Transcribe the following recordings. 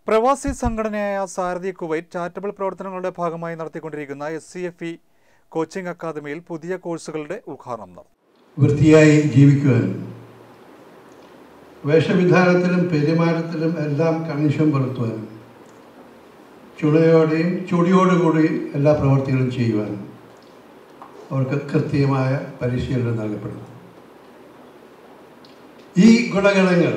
പ്രവാസി സംഘടനയായ സാരഥി Kuwait charitable പ്രവർത്തനങ്ങളുടെ ഭാഗമായി നടത്തിക്കൊണ്ടിരിക്കുന്ന SCFE കോച്ചിംഗ് അക്കാദമിയിൽ പുതിയ കോഴ്സുകളുടെ ഉദ്ഘാടനം നടന്നു. വൃത്തിയായി ജീവിക്കുവാനും വേഷവിധാനത്തിലും പെരുമാറ്റത്തിലും എല്ലാം കണിശം പുലർത്തുവാനും ചുടിയോടുകൂടി എല്ലാ പ്രവർത്തികളും ചെയ്യുവാനും അവർക്ക് കൃത്യമായ പരിശീലനം നൽകപ്പെടുന്നു. ഈ ഗുണഗണങ്ങൾ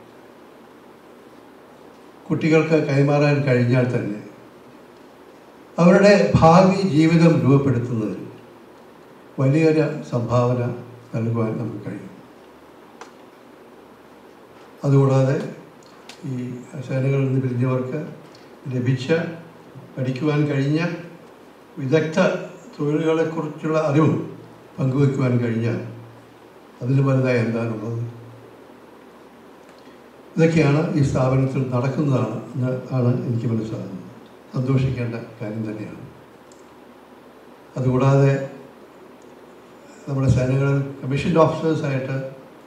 കുട്ടികൾക്ക് കൈമാറാൻ കഴിഞ്ഞാൽ തന്നെ അവരുടെ ഭാവി ജീവിതം രൂപപ്പെടുത്തുന്നതിൽ വലിയൊരു സംഭാവന നൽകുവാൻ നമുക്ക് കഴിയും. അതുകൂടാതെ ഈ സേനകളിൽ നിന്ന് പിരിഞ്ഞവർക്ക് പഠിക്കുവാൻ കഴിഞ്ഞ വിദഗ്ധ തൊഴിലുകളെക്കുറിച്ചുള്ള അറിവും പങ്കുവയ്ക്കുവാൻ കഴിഞ്ഞാൽ അതിന് വലുതായി എന്താണുള്ളത്. ഇതൊക്കെയാണ് ഈ സ്ഥാപനത്തിൽ നടക്കുന്നതാണ് എനിക്ക് മനസ്സിലാകുന്നത്. സന്തോഷിക്കേണ്ട കാര്യം തന്നെയാണ്. അതുകൂടാതെ നമ്മുടെ സേനകളിൽ കമ്മീഷൻഡ് ഓഫീസേഴ്സായിട്ട്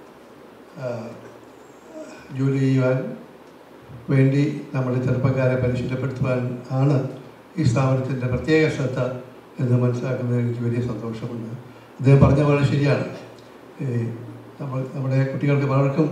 ജോലി ചെയ്യുവാൻ വേണ്ടി നമ്മുടെ ചെറുപ്പക്കാരെ പരിശീലപ്പെടുത്തുവാൻ ആണ് ഈ സ്ഥാപനത്തിൻ്റെ പ്രത്യേക ശ്രദ്ധ എന്ന് മനസ്സിലാക്കുന്നതിൽ എനിക്ക് വലിയ സന്തോഷമുണ്ട്. അദ്ദേഹം പറഞ്ഞ പോലെ ശരിയാണ്. നമ്മുടെ കുട്ടികൾക്ക് പലർക്കും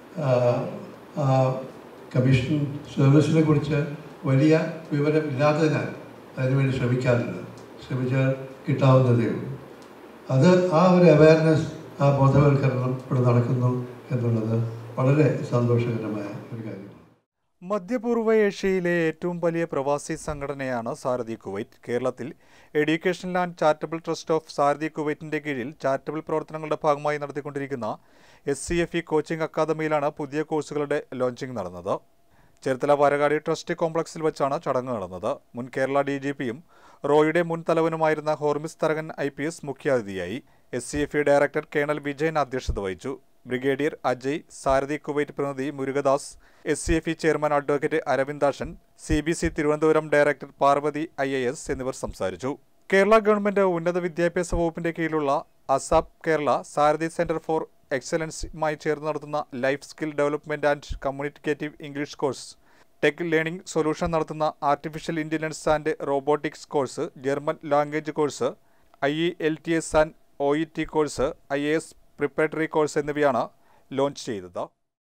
കമ്മീഷൻ സർവീസിനെ കുറിച്ച് വലിയ വിവരം ഇല്ലാത്തതിനാൽ അതിനുവേണ്ടി ശ്രമിച്ചാൽ കിട്ടാവുന്നതേ ഉള്ളൂ. ആ ഒരു അവയർനെസ്, ആ ബോധവൽക്കരണം ഇവിടെ നടക്കുന്നു എന്നുള്ളത് വളരെ സന്തോഷകരമായ ഒരു കാര്യമാണ്. മധ്യപൂർവ്വ ഏഷ്യയിലെ ഏറ്റവും വലിയ പ്രവാസി സംഘടനയാണ് സാരഥി കുവൈറ്റ്. കേരളത്തിൽ educational and charitable trust of Sarathi കുവൈറ്റിന്റെ കീഴിൽ ചാരിറ്റബിൾ പ്രവർത്തനങ്ങളുടെ ഭാഗമായി നടത്തിക്കൊണ്ടിരിക്കുന്ന SCFE കോച്ചിംഗ് അക്കാദമിയിലാണ് പുതിയ കോഴ്സുകളുടെ ലോഞ്ചിംഗ് നടന്നത്. ചേർത്തല വരകാടി ട്രസ്റ്റ് കോംപ്ലക്സിൽ വെച്ചാണ് ചടങ്ങ് നടന്നത്. മുൻ കേരള DGPയും റോയുടെ മുൻ തലവനുമായിരുന്ന ഹോർമിസ് തരകൻ IPS മുഖ്യാതിഥിയായി. SCFE ഡയറക്ടർ കേണൽ വിജയൻ അധ്യക്ഷത വഹിച്ചു. ബ്രിഗേഡിയർ അജയ്, സാരഥി കുവൈറ്റ് പ്രതിനിധി Murukadas, SCFE chairman advocate Aravindakshan, CBC Thiruvananthapuram director Parvathy IAS എന്നിവർ സംസാരിച്ചു. കേരള ഗവൺമെന്റ് ഉന്നത വിദ്യാഭ്യാസ വകുപ്പിന്റെ കീഴിലുള്ള ASAP Kerala Sarathi centre for എക്സലൻസുമായി ചേർന്ന് നടത്തുന്ന life skill development and communicative English course, tech learning solution നടത്തുന്ന artificial intelligence and robotics course, German language course, IELTS and OET course, IAS preparatory course എന്നിവയാണ് ലോഞ്ച് ചെയ്തത്.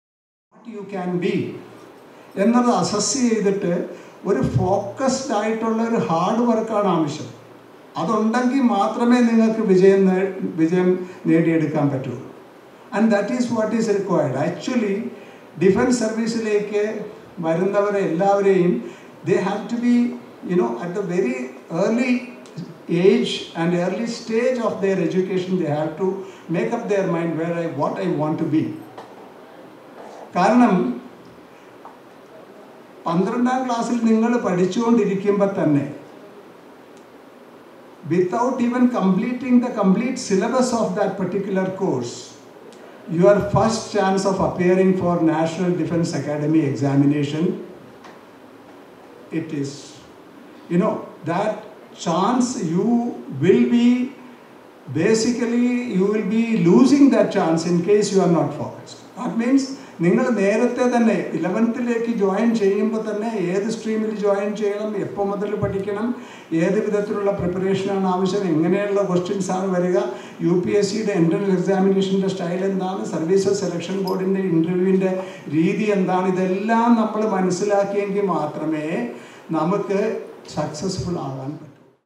എന്നത് അസസ് ചെയ്തിട്ട് ഒരു ഫോക്കസ്ഡ് ആയിട്ടുള്ള ഒരു ഹാർഡ് വർക്കാണ് ആവശ്യം. അതുണ്ടെങ്കിൽ മാത്രമേ നിങ്ങൾക്ക് വിജയം നേടിയെടുക്കാൻ പറ്റൂ. And that is what is required. Actually defence സർവീസിലേക്ക് വരുന്നവരെ എല്ലാവരെയും they have to be, at the very early age and early stage of their education, they have to make up their mind what I want to be. കാരണം 12ാം ക്ലാസ്സിൽ നിങ്ങൾ പഠിച്ചുകൊണ്ടിരിക്കുമ്പോൾ തന്നെ without even completing the complete syllabus of that particular course, your first chance of appearing for National Defence Academy examination, it is, that chance you will be losing that chance in case you are not focused. That means നിങ്ങൾ നേരത്തെ തന്നെ 11th join ചെയ്യുമ്പോൾ തന്നെ ഏത് സ്ട്രീമിൽ join ചെയ്യണം, എപ്പോൾ മുതൽ പഠിക്കണം, ഏത് വിധത്തിലുള്ള പ്രിപ്പറേഷനാണ് ആവശ്യം, എങ്ങനെയുള്ള ക്വസ്റ്റ്യൻസ് ആണ് വരിക, UPSCയുടെ എൻട്രൻസ് എക്സാമിനേഷൻ്റെ സ്റ്റൈൽ എന്താണ്, സർവീസസ് സെലക്ഷൻ ബോർഡിൻ്റെ ഇൻ്റർവ്യൂവിൻ്റെ രീതി എന്താണ്, ഇതെല്ലാം നമ്മൾ മനസ്സിലാക്കിയെങ്കിൽ മാത്രമേ നമുക്ക് സക്സസ്ഫുൾ ആകാൻ പറ്റൂ.